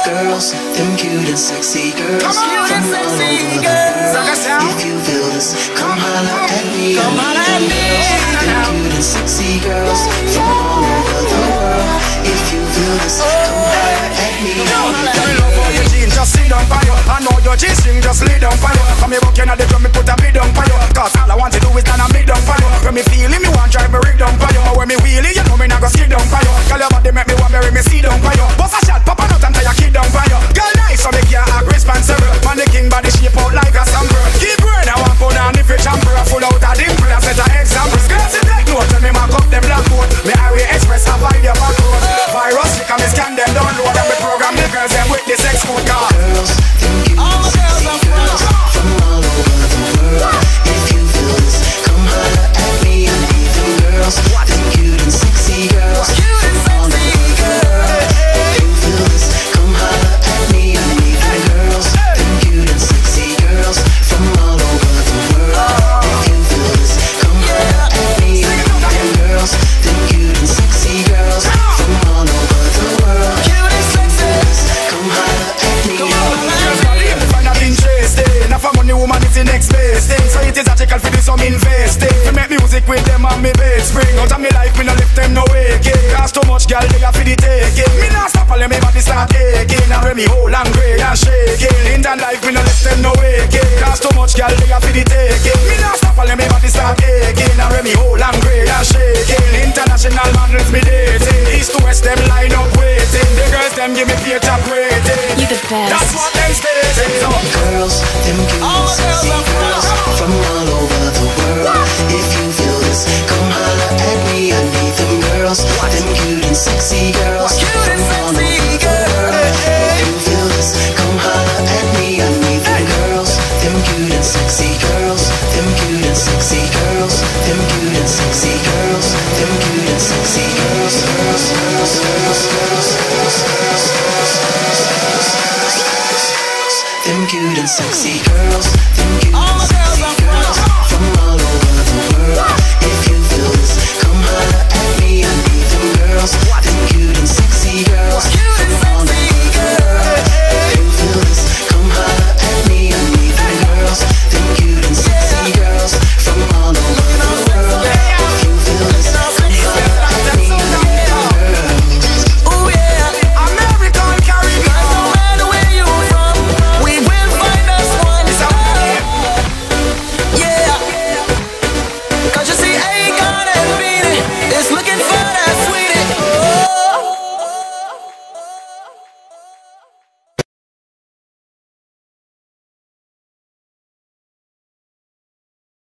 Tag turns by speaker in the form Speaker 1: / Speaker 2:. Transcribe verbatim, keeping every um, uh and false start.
Speaker 1: Girls, them cute and sexy girls from all over the world. If you feel this, come holla at me. Come holla at me. Them cute and sexy girls from all over the world. If you feel this, come holla at me.
Speaker 2: I love how your jeans just sit down for you. I know your G-string just lay down for you. Come here walking at the drum, me put a beat down for you. Cause all I want to do is stand and me down for you. When me feeling, me want drive me rig down for you. But when me wheelie, you know me not go skid down for you. Girl, your body make me want bury me see down for you. Bust a shot, pop a nut and tie your kid down for you. Girl, nice, so me can't act responsible. Man, the king body shape out like a sample. Keep brain, I want put on the fish and bro. Full out of dimple, I set an example. Girls, it take note, tell me mark up them blackboard. Me Harry Express, I buy their back road. Virus, lick and me scan them download. And me program the girls, them with the sex code car.
Speaker 1: Girls, them cute and sexy girls from all over the world. If you feel this, come holla at me. I need them girls, them cute and sexy girls from all over the world. If you feel this, come holla at me. I need them girls, them cute and sexy girls from all over the world. If you feel this, come holla at me. I need them girls, them cute and sexy girls from all over the world. If you feel this, come holla at me.
Speaker 2: Enough of money, woman, it's the next best thing. So it is logical for this, I'm investing. We make music with them and me bed spring. Out of me life, me no left them no waking. Cause too much girl, they are for the taking. Me not stop all them, me body start aching. And when me whole and grey and shaking. In that life, me no left them no waking. Cause too much girl, they are for the taking. Me not stop all them, me body start aching. And when me whole and grey and shaking. International models me dating. East to west, them line up waiting. The girls, them give me pay top rating.
Speaker 3: You the best.
Speaker 2: That's what them stating. So
Speaker 1: girls, them cute and sexy girls from all over the world. If you feel this, come holla at me. I need them girls, them cute and sexy girls from all over the world. If you feel this, come holla at me. I need them girls, them cute and sexy girls, them cute and sexy girls, them cute and sexy girls, them cute and sexy girls, girls, girls, girls, girls, girls, girls, girls, girls, girls, them cute and sexy girls.